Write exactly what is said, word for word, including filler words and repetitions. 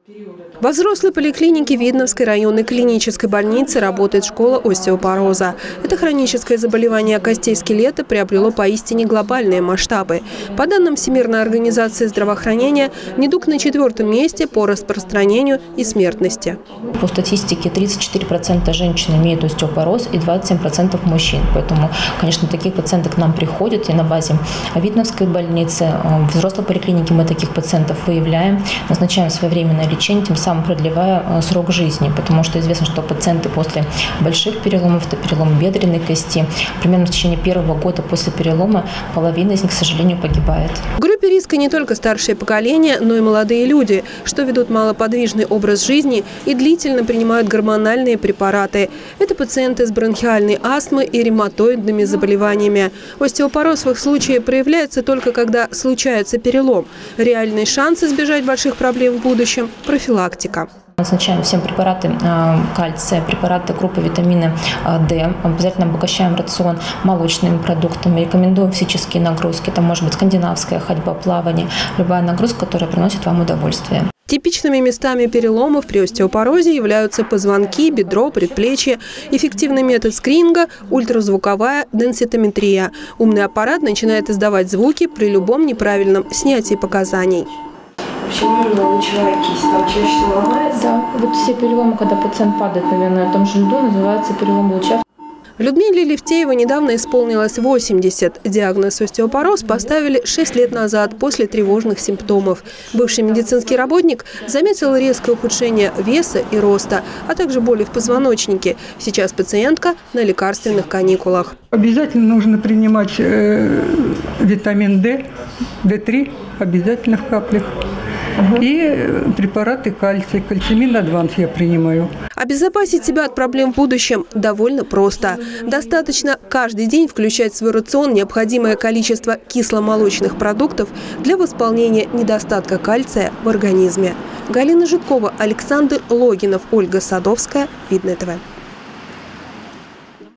Во взрослой поликлинике Видновской районной клинической больницы работает школа остеопороза. Это хроническое заболевание костей скелета приобрело поистине глобальные масштабы. По данным Всемирной организации здравоохранения, недуг на четвертом месте по распространению и смертности. По статистике тридцать четыре процента женщин имеют остеопороз и двадцать семь процентов мужчин. Поэтому, конечно, таких пациентов к нам приходят. И на базе Видновской больницы, в взрослой поликлинике мы таких пациентов выявляем, назначаем своевременное лечение. Лечение, тем самым продлевая срок жизни, потому что известно, что пациенты после больших переломов, это перелом бедренной кости, примерно в течение первого года после перелома половина из них, к сожалению, погибает. В группе риска не только старшее поколение, но и молодые люди, что ведут малоподвижный образ жизни и длительно принимают гормональные препараты. Это пациенты с бронхиальной астмой и ревматоидными заболеваниями. Остеопороз в их случае проявляется только когда случается перелом. Реальный шанс избежать больших проблем в будущем – профилактика. Назначаем всем препараты кальция, препараты группы витамина D. Обязательно обогащаем рацион молочными продуктами. Рекомендуем физические нагрузки. Это может быть скандинавская ходьба, плавание. Любая нагрузка, которая приносит вам удовольствие. Типичными местами переломов при остеопорозе являются позвонки, бедро, предплечье. Эффективный метод скрининга – ультразвуковая денситометрия. Умный аппарат начинает издавать звуки при любом неправильном снятии показаний. Почему именно лучевая кисть? Там чаще всего ломается? Да, вот все переломы, когда пациент падает, наверное, на том же льду, называется перелом луча. Людмиле Левтеевой недавно исполнилось восемьдесят. Диагноз остеопороз поставили шесть лет назад после тревожных симптомов. Бывший медицинский работник заметил резкое ухудшение веса и роста, а также боли в позвоночнике. Сейчас пациентка на лекарственных каникулах. Обязательно нужно принимать э, витамин D, дэ три, обязательно в каплях. И препараты кальция, кальцимин адванс я принимаю. Обезопасить себя от проблем в будущем довольно просто. Достаточно каждый день включать в свой рацион необходимое количество кисломолочных продуктов для восполнения недостатка кальция в организме. Галина Житкова, Александр Логинов, Ольга Садовская, Видное ТВ.